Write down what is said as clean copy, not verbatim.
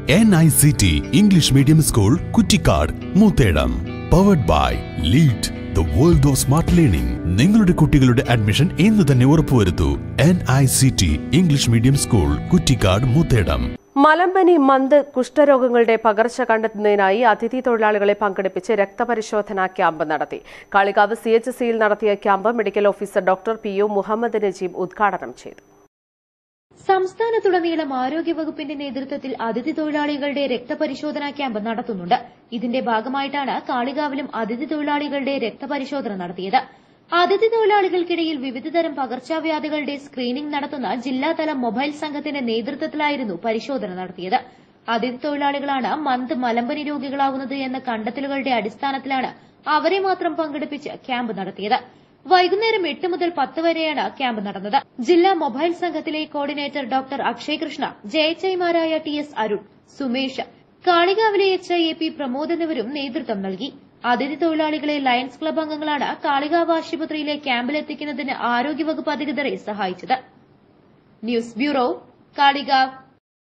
NICT English Medium School, Kuttikad, Muthedam. Powered by LEAD, the world of smart learning. നിങ്ങളുടെ കുട്ടികളുടെ admission ഇന്ന് തന്നെ ഉറപ്പുവരുത്തൂ. NICT English Medium School, Kuttikad, Muthedam. മലമ്പനി, മന്ത്, കുഷ്ഠരോഗങ്ങളുടെ പകർച്ച കണ്ടെത്തുന്നതിനായി അതിഥി തൊഴിലാളികളെ പങ്കെടുപ്പിച്ച് രക്തപരിശോധനാ ക്യാമ്പ് നടത്തി. കാളികാവ് CHCയിൽ നടത്തിയ camp medical officer doctor PU Muhammad Najeeb ഉദ്ഘാടനം ചെയ്തു. സംസ്ഥാനത്തുടനീളം ആരോഗ്യവകുപ്പിന്റെ നേതൃത്വത്തിൽ അതിഥി തൊഴിലാളികളുടെ രക്തപരിശോധനാ ക്യാമ്പ് നടത്തുന്നുണ്ട്. ഇതിന്റെ ഭാഗമായിട്ടാണ് കാളികാവിലും അതിഥി തൊഴിലാളികളുടെ രക്തപരിശോധന നടത്തിയത്. അതിഥി തൊഴിലാളികൾക്കിടയിൽ വിവിധതരം പകർച്ചവ്യാധികളുടെ സ്ക്രീനിംഗ് നടത്തുന്ന ജില്ലാതല മൊബൈൽ സംഘത്തിന്റെ നേതൃത്വത്തിലായിരുന്നു പരിശോധന നടത്തിയത്. അതിഥി തൊഴിലാളികളാണ് മന്ത്, മലമ്പനി രോഗികളാവുന്നത് എന്ന കണ്ടെത്തലുകളുടെ അടിസ്ഥാനത്തിലാണ് അവരെ മാത്രം പങ്കെടുപ്പിച്ച് ക്യാമ്പ് നടത്തിയത്. വൈകുന്നേരം 8 മുതൽ 10 വരെയാണ് ക്യാമ്പ് നടന്നത്. ജില്ലാ മൊബൈൽ സംഘത്തിലെ കോർഡിനേറ്റർ ഡോക്ടർ അക്ഷയ് കൃഷ്ണ, JHIമാരായ TS അരുൺ, സുമേഷ്, കാളികാവിലെ HIAP പ്രമോദ് എന്നിവരും നേതൃത്വം നൽകി. അതിഥി തൊഴിലാളികളെ ലയൺസ് ക്ലബ് അംഗങ്ങളാണ് കാളികാവ് ആശുപത്രിയിലെ ക്യാമ്പിലെത്തിക്കുന്നതിന് ആരോഗ്യവകുപ്പ് അധികൃതരെ സഹായിച്ചത്. News bureau, Kalikavu.